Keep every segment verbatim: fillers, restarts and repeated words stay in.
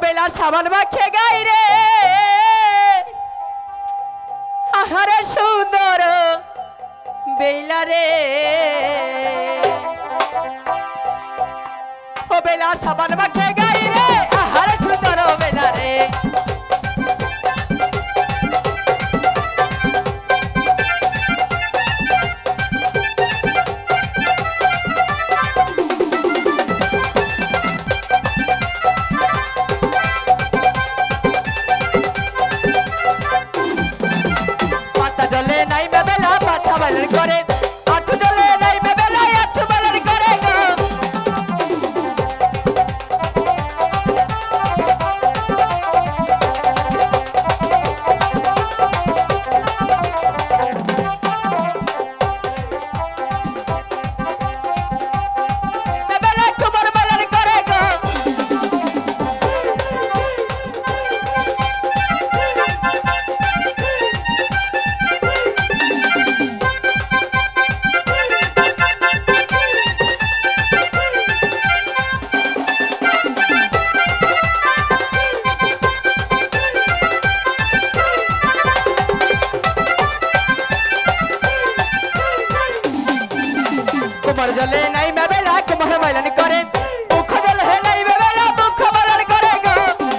বেলা সাবান মাখে গাই রে আহারে সুন্দর বেলা রে ও বেলা সাবান মাখে গাই রে আহারে সুন্দর বেলা রে করে আঠু দলে নাই বেলা আঠু বলার করে গো বেলা কুমার বলার করে গো कुमार जले नहीं मैं बेला कुमार मैलन करे मुख जल है नहीं मैं बेला मुख मैलन करे गो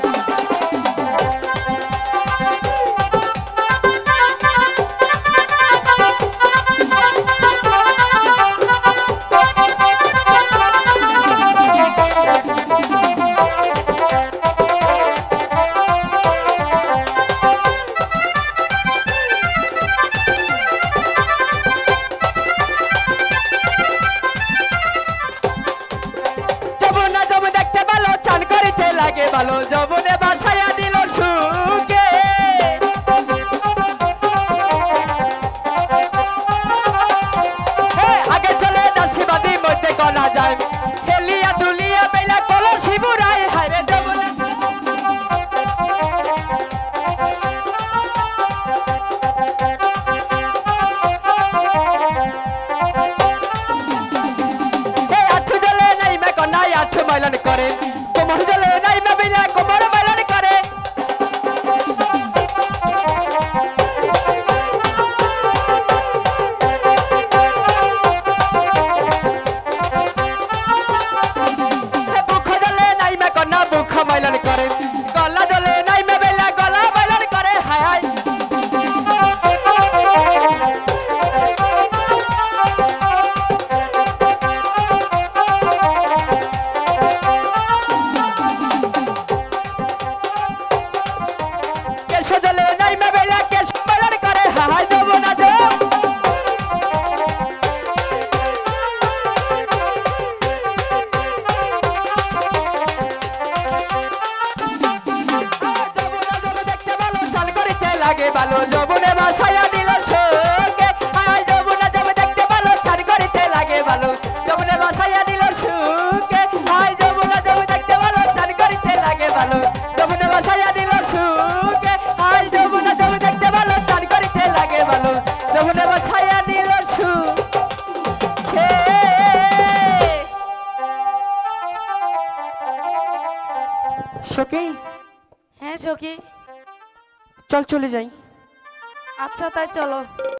লাগে ভালো যবনে বাসায়া দিল সুকে আগে চলে দাসীবাদী মধ্যে কনা যায় হেলিয়া দুলিয়া বেলা কলর শিবুরাই হায়রে যবনে আঠু জলে নাই মে কনা আঠু মাইলন করে कुमार जले नहीं मैं बेला कुमार मैलन करे बुख जले नहीं मैं कन्ना बुख मैलन करे गला जले नहीं मैं बेला गला मैलन करे हाय हाय सजले नहीं मैं बेला केस मैलन करे हाय देबो ना दे देखते ভালো চাল করিতে লাগে ভালো যবনে বাসায়া দিল সুকে হায় যবনে যাব দেখতে ভালো চাল করিতে লাগে ভালো যবনে বাসায়া দিল সুকে হায় যবনে যাব দেখতে ভালো চাল করিতে লাগে ভালো যবনে বাসায়া দিল সুকে সখী হ্যাঁ সখী চল চলে যাই আচ্ছা তাই চলো।